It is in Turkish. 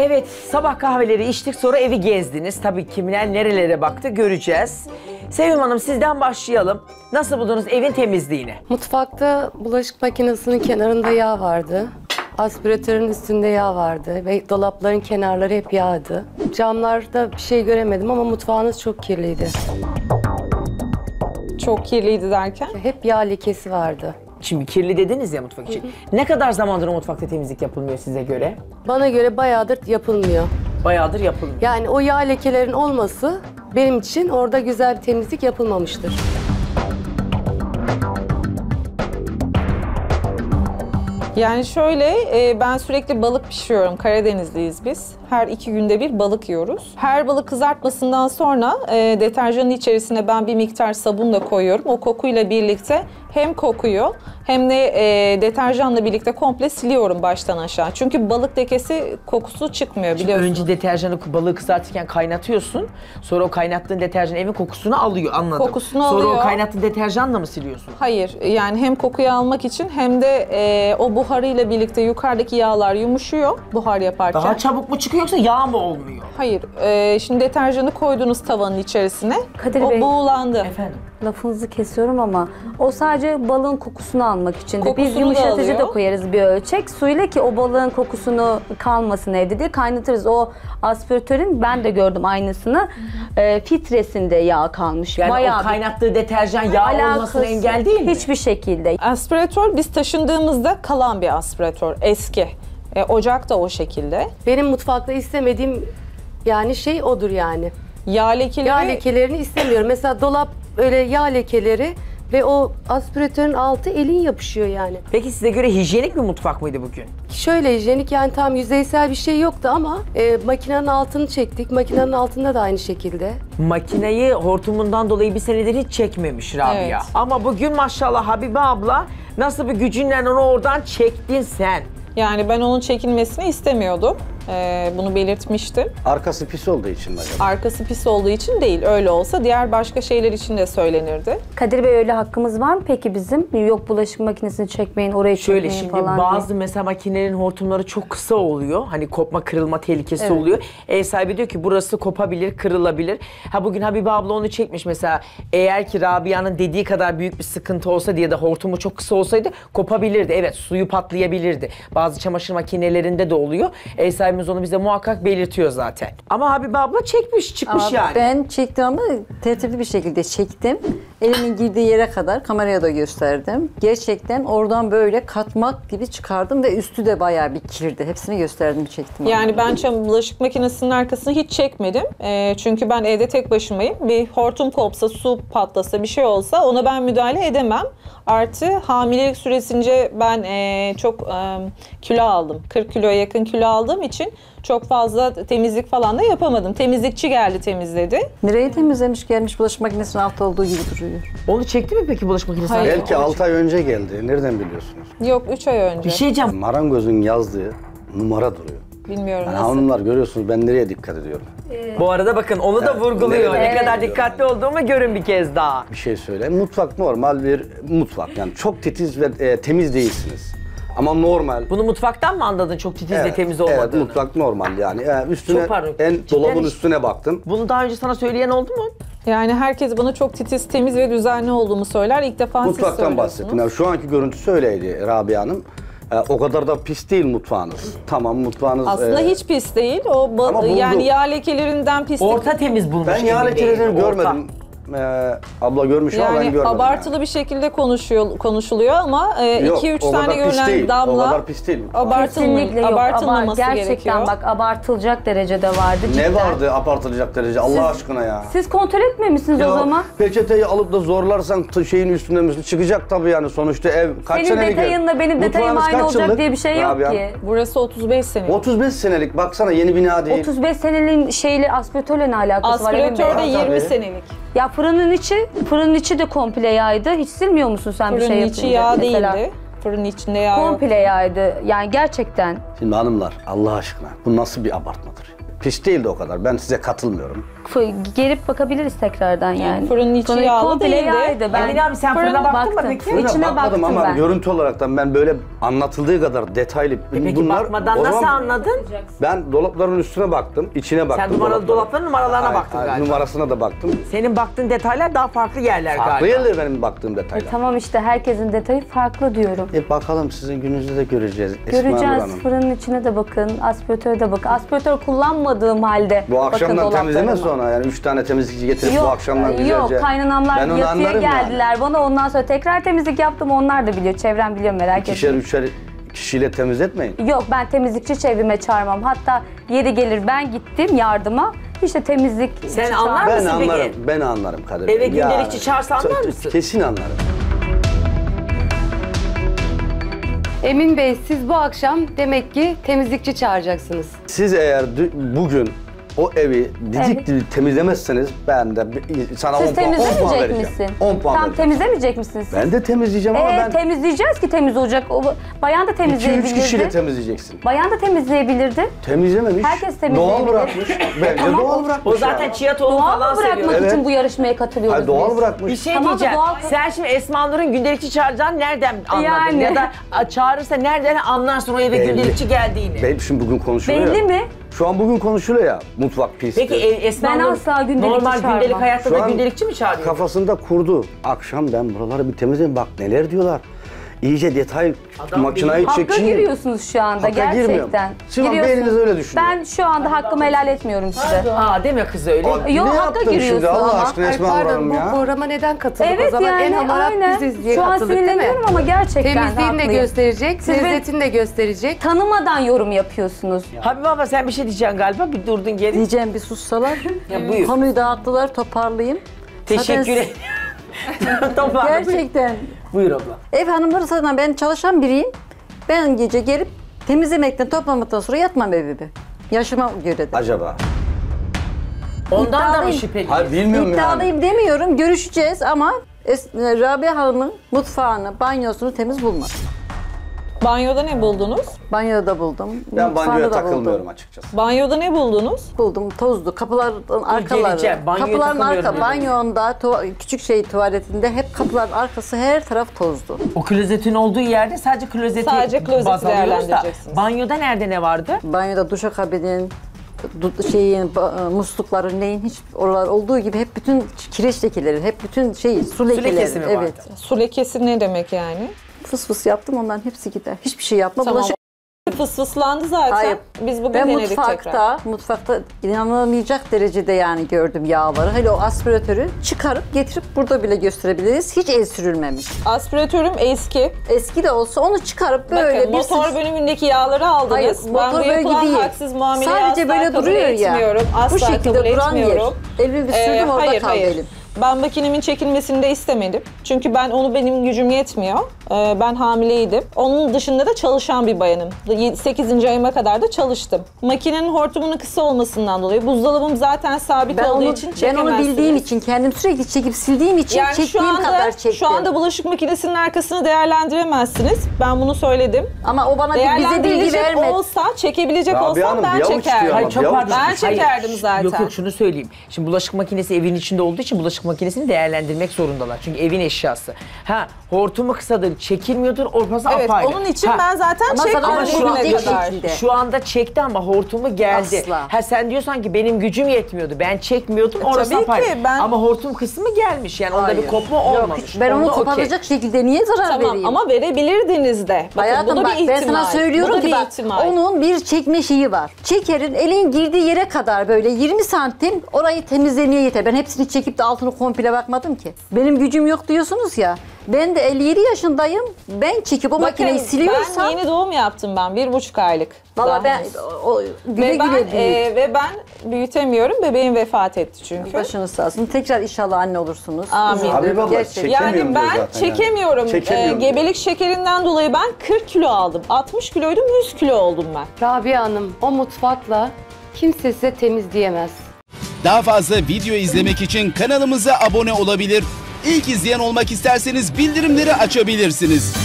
Evet, sabah kahveleri içtik, sonra evi gezdiniz. Tabii kimler nerelere baktı göreceğiz. Sevim Hanım, sizden başlayalım. Nasıl buldunuz evin temizliğini? Mutfakta bulaşık makinesinin kenarında yağ vardı. Aspiratörün üstünde yağ vardı ve dolapların kenarları hep yağdı. Camlarda bir şey göremedim ama mutfağınız çok kirliydi. Çok kirliydi derken? Hep yağ lekesi vardı. Şimdi kirli dediniz ya mutfak için. Ne kadar zamandır o mutfakta temizlik yapılmıyor size göre? Bana göre bayağıdır yapılmıyor. Bayağıdır yapılmıyor. Yani o yağ lekelerin olması benim için orada güzel bir temizlik yapılmamıştır. Yani şöyle, ben sürekli balık pişiriyorum. Karadenizliyiz biz. Her 2 günde bir balık yiyoruz. Her balık kızartmasından sonra deterjanın içerisine ben bir miktar sabun da koyuyorum. O kokuyla birlikte hem kokuyor hem de deterjanla birlikte komple siliyorum baştan aşağı. Çünkü balık lekesi kokusu çıkmıyor biliyorsun. Önce deterjanı balığı kızartırken kaynatıyorsun. Sonra o kaynattığın deterjan evin kokusunu alıyor, anladım. Kokusunu sonra alıyor. o kaynattığın deterjanla mı siliyorsun? Hayır, yani hem kokuyu almak için hem de o buharıyla birlikte yukarıdaki yağlar yumuşuyor buhar yaparken. Daha çabuk mu çıkıyor yoksa yağ mı olmuyor? Hayır, şimdi deterjanı koydunuz tavanın içerisine. Kadir o Bey. buğulandı. Efendim? Lafınızı kesiyorum ama o sadece balığın kokusunu almak için de. Biz Kokusunu da yumuşatıcı da alıyor. koyarız bir ölçek. Suyla ki o balığın kokusunu kalmasın evde diye kaynatırız. O aspiratörün ben de gördüm aynısını. Filtresinde yağ kalmış. Yani Bayağı o kaynattığı deterjan yağ olmasına engel değil mi? Hiçbir şekilde. Aspiratör biz taşındığımızda kalan bir aspiratör, eski. Ocak da o şekilde. Benim mutfakta istemediğim yani şey odur yani. Yağ lekeleri, Yağ lekelerini istemiyorum. Mesela dolap öyle yağ lekeleri ve o aspiratörün altı elin yapışıyor yani. Peki size göre hijyenik bir mutfak mıydı bugün? Şöyle hijyenik yani tam yüzeysel bir şey yoktu ama makinenin altını çektik. Makinenin altında da aynı şekilde. Makineyi hortumundan dolayı bir senedir hiç çekmemiş Rabia. Evet. Ama bugün maşallah Habibe abla nasıl bir gücünle onu oradan çektin sen. yani ben onun çekilmesini istemiyordum. Bunu belirtmiştim. Arkası pis olduğu için mi acaba? Arkası pis olduğu için değil, öyle olsa diğer başka şeyler için de söylenirdi. Kadir Bey öyle hakkımız var mı peki bizim? Yok bulaşık makinesini çekmeyin, oraya Şöyle çekmeyin şimdi falan bazı diye. mesela makinelerin hortumları çok kısa oluyor. Hani kopma kırılma tehlikesi Evet. oluyor. Ev sahibi diyor ki burası kopabilir, kırılabilir. Ha bugün Habibe abla onu çekmiş mesela. Eğer ki Rabia'nın dediği kadar büyük bir sıkıntı olsa diye de hortumu çok kısa olsaydı kopabilirdi. Evet, suyu patlayabilirdi. Bazı çamaşır makinelerinde de oluyor. Ev sahibimiz onu bize muhakkak belirtiyor zaten. Ama Habibe abla çekmiş, çıkmış Ama yani. ben çektim ama tertipli bir şekilde çektim. Elimin girdiği yere kadar kameraya da gösterdim. Gerçekten oradan böyle katmak gibi çıkardım ve üstü de bayağı bir kirdi. Hepsini gösterdim, çektim. Yani ben bulaşık makinesinin arkasını hiç çekmedim. Çünkü ben evde tek başımayım. Bir hortum kopsa, su patlasa, bir şey olsa ona ben müdahale edemem. Artı hamilelik süresince ben çok kilo aldım. 40 kiloya yakın kilo aldığım için çok fazla temizlik falan da yapamadım. Temizlikçi geldi, temizledi. Mireyi temizlemiş gelmiş, bulaşık makinesinin altta olduğu gibi duruyor. Onu çekti mi peki bulaşık makinesi? Hayır. Belki 6 ay önce geldi. Nereden biliyorsunuz? Yok, 3 ay önce. Bir şey diyeceğim. Marangozun yazdığı numara duruyor. Bilmiyorum Yani nasıl. hanımlar görüyorsunuz, ben nereye dikkat ediyorum? Bu arada bakın onu da Evet, vurguluyor. evet. Ne kadar dikkatli olduğumu görün bir kez daha. Bir şey söyleyeyim. Mutfak normal bir mutfak. Yani çok titiz ve temiz değilsiniz. Ama normal. Bunu mutfaktan mı anladın çok titiz ve temiz Evet, olmadığını? mutfak normal yani. Üstüne, Çok pardon. en Cidden dolabın hiç- üstüne baktım. Bunu daha önce sana söyleyen oldu mu? Yani herkes bana çok titiz, temiz ve düzenli olduğumu söyler. İlk defa siz Mutfaktan söylüyorsunuz. bahsettim. Yani şu anki görüntüsü öyleydi Rabia Hanım. O kadar da pis değil mutfağınız. Tamam, mutfağınız... Aslında hiç pis değil. O Ama buldu. yani yağ lekelerinden pislik. Orta temiz bulmuş. Ben gibi yağ değil, lekelerini orta. görmedim. Abla görmüş ama ben Yani görmedim. abartılı bir şekilde konuşuluyor ama Yok, 2-3 o tane kadar pis görülen değil. O damla kadar pis değil. Kesinlikle yok. abartılmaması Gerçekten gerekiyor. bak abartılacak derecede vardı cidden. Ne vardı abartılacak derece Allah aşkına ya? Siz kontrol etmemişsiniz o zaman. Peçeteyi alıp da zorlarsan şeyin üstüne müsün çıkacak tabii yani sonuçta ev kaç Senin senelik detayınla benim detayım Mutfağınız aynı kaç olacak yıllık? diye bir şey yok Rabia? ki. Burası 35 sene. 35 senelik baksana yeni bina değil. 35 senenin şeyle aspiratörle ne alakası var? Emin Bey? Aspiratör de 20 Tabii. senelik. Ya fırının içi de komple yağydı. Hiç silmiyor musun sen bir Fırının şey içi yapınca? yağ mesela? değildi. Fırının içinde yağ yok. Komple yağydı. Yani gerçekten. Şimdi hanımlar Allah aşkına bu nasıl bir abartmadır? Pis değildi o kadar. Ben size katılmıyorum. Gelip bakabiliriz tekrardan yani. Fırının içi Fırın yağlı komple değildi. yağydı. Ben Emine abi sen fırına baktın mı baktım. peki? Fırına İçine bakmadım baktım ama ben. görüntü olaraktan ben böyle anlatıldığı kadar detaylı. Peki bakmadan o nasıl zaman anladın? Ben dolapların üstüne baktım, içine baktım. Sen numaralı dolapların numaralarına Hayır, baktın hayır, galiba. Numarasına da baktım. Senin baktığın detaylar daha farklı yerler Farklı galiba. yerler benim baktığım detaylar. Tamam işte herkesin detayı farklı diyorum. Bakalım sizin gününüzü de göreceğiz. Esma Nur Göreceğiz. Hanım. Fırının içine de bakın, aspiratöre de bakın. Aspiratör kullanmadığım halde Bu akşamdan bakın temizleme dolaplarıma. sonra yani 3 tane temizlikçi getirip bu akşamdan güzelce. Yok, kaynanamlar Ben onu yatıya anlarım geldiler bana. Ondan sonra tekrar temizlik yaptım. Onlar da biliyor. Çevrem biliyor, merak İkişer etmeyin. üçer kişiyle temizletmeyin. Yok, ben temizlikçi çevrime çağırmam. Hatta yeri gelir ben gittim yardıma. İşte temizlik Sen anlar Ben mısın anlarım, peki? ben anlarım Kadir Bey. Eve gündelikçi çağırsa anlar mısın? Kesin anlarım. Emin Bey, siz bu akşam demek ki temizlikçi çağıracaksınız. Siz eğer bugün o evi didik Evet. didik temizlemezseniz ben de sana 10 Siz puan temizlemeyecek vereceğim. misin? 10 puan Tam vereceğim. temizlemeyecek misiniz siz? Ben de temizleyeceğim ama ben Temizleyeceğiz ki temiz olacak. O bayan da 2-3 temizleyebilirdi. kişiyle temizleyeceksin. Bayan da temizleyebilirdi. Temizlememiş. Herkes temizleyebilir. Doğal bırakmış. Bence Tamam. doğal bırakmış. O zaten ya. çiğ tohum Doğal falan mı bırakmak seviyor. Evet. için bu yarışmaya katılıyoruz Hayır, doğal biz? bırakmış. Bir şey Tamam da diyeceğim. doğal- Sen şimdi Esma Nur'un gündelikçi çağıracağını nereden anladın? Yani. Ya da çağırırsa nereden anlarsın o eve Belli. gündelikçi geldiğini? Ben şimdi bugün konuşuluyor Belli ya. mi? Şu an bugün konuşuluyor ya. Mutfak pis. Peki Esma Ben Nur asla gündelikçi normal çağırmam. gündelik hayatta Şu da an gündelikçi mi çağırıyor? Kafasında kurdu. Akşam ben buraları bir temizleyeyim. Bak neler diyorlar. İyice detay makinayı Hakka çekeyim. giriyorsunuz şu anda Hakka girmiyorum. gerçekten. Sinan beyniniz öyle düşünüyor. Ben şu anda hakkımı helal etmiyorum size. Aa deme kız öyle. Abi, Yok, ne hakka yaptım giriyorsun şimdi Allah ama. aşkına Ay Esma Nur pardon, Hanım bu ya? programa neden katıldık o Evet zaman? yani En hamarat aynen. biziz diye Şu an katıldık değil mi? sinirleniyorum ama gerçekten Temizliğini de haklıyım. gösterecek, Siz beni- lezzetini de gösterecek. Tanımadan yorum yapıyorsunuz. Habib abla sen bir şey diyeceksin galiba. Bir durdun geri. Diyeceğim bir sussalar. Ya buyur. Konuyu dağıttılar, toparlayayım. Teşekkür Zaten ederim. Toparla. Buyur. Gerçekten. Buyur abla. Ev hanımları zaten ben çalışan biriyim. Ben gece gelip temizlemekten, toplamaktan sonra yatmam evime. Yaşıma göre de. Acaba? Ondan da mı İddialıyım. şüpheli? Hayır bilmiyorum yani. İddialıyım demiyorum, görüşeceğiz ama Rabia Hanım'ın mutfağını, banyosunu temiz bulmadım. Banyoda ne buldunuz? Banyoda buldum. Ben mutfağında banyoya da takılmıyorum buldum. açıkçası. Banyoda ne buldunuz? Buldum, tozlu. Kapıların arkaları. geleceğim. Banyoya Kapıların takılmıyorum arka, dedim. banyonda, küçük tuvaletinde hep kapıların arkası her taraf tozlu. O klozetin olduğu yerde sadece klozeti Sadece klozeti baz alıyoruz da değerlendireceksiniz. banyoda nerede ne vardı? Banyoda duşakabinin, muslukların neyin hiç oralar olduğu gibi hep bütün kireç lekeleri, hep bütün su lekeleri. lekesi mi evet. vardı? Su lekesi ne demek yani? Fıs fıs yaptım onların hepsi gider. Hiçbir şey yapma. Tamam. Bulaşık. Fısfıslandı zaten. Hayır. Biz bugün Ben denedik tekrar. mutfakta inanılamayacak derecede yani gördüm yağları. Hele o aspiratörü çıkarıp getirip burada bile gösterebiliriz. Hiç el sürülmemiş. Aspiratörüm eski. Eski de olsa onu çıkarıp böyle Bakın bir motor bölümündeki yağları aldınız. Hayır, Ben motor bu böyle yapılan değil. haksız muameleyi Sadece asla böyle kabul duruyor ya. etmiyorum. Asla Bu şekilde kabul duran yer. etmiyorum. Elimi bir sürdüm orada hayır, kaldı hayır. elim. Ben makinemin çekilmesini de istemedim. Çünkü benim gücüm yetmiyor. Ben hamileydim. Onun dışında da çalışan bir bayanım. 8. ayıma kadar da çalıştım. Makinenin hortumunun kısa olmasından dolayı buzdolabım zaten sabit Ben olduğu onu, için ben çekemezsiniz. onu bildiğim için kendim sürekli çekip sildiğim için Yani çektiğim kadar çektim. şu anda bulaşık makinesinin arkasını değerlendiremezsiniz. Ben bunu söyledim. Ama o bana bir bize bilgi Değerlendirilecek vermedi. olsa, çekebilecek Rabia olsam Hanım, ben bir avuç diyor çekerdim. ama. Hayır çok Yavuş pardon. Ben çekerdim zaten. Yok yok şunu söyleyeyim. Şimdi bulaşık makinesi evin içinde olduğu için bulaşık makinesini değerlendirmek zorundalar. Çünkü evin eşyası. Ha hortumu kısadır, çekilmiyordur, ortası Evet, apayrı. onun için Ha, ben zaten Ama çektim zaten ama şu bugüne verecek kadar. şekilde. Şu anda çekti ama hortumu geldi. Asla. Ha sen diyorsan ki benim gücüm yetmiyordu. Ben çekmiyordum. Orası tabii ki, apayrı. ben- Ama hortum kısmı gelmiş. Yani onda bir Hayır. kopma olmamış. Ben onu Onda okey. koparacak şekilde niye zarar Tamam vereyim? ama verebilirdiniz de. Bakın Hayatım bu da bak bir ihtimal. ben sana Bu söylüyorum da ki bir bak ihtimal. onun bir çekme şeyi var. Çekerin elin girdiği yere kadar böyle 20 santim orayı temizlemeye yeter. Ben hepsini çekip de altını komple bakmadım ki. Benim gücüm yok diyorsunuz ya. Ben de 57 yaşındayım. Ben çekip o makineyi siliyorsam ben yeni doğum yaptım ben. 1,5 aylık. valla Daha ben henüz. güle ve ben, güle büyük. ve ben büyütemiyorum. Bebeğim vefat etti çünkü. Başınız sağ olsun. Tekrar inşallah anne olursunuz. Amin. Üzüldüm. Habib abla, Gerçekten. çekemiyorum Yani diyor ben zaten yani. çekemiyorum. Çekemiyorum diyor. Gebelik şekerinden dolayı ben 40 kilo aldım. 60 kiloydum, 100 kilo oldum ben. Rabia Hanım, o mutfakla kimse size temiz diyemez. Daha fazla video izlemek için kanalımıza abone olabilir. İlk izleyen olmak isterseniz bildirimleri açabilirsiniz.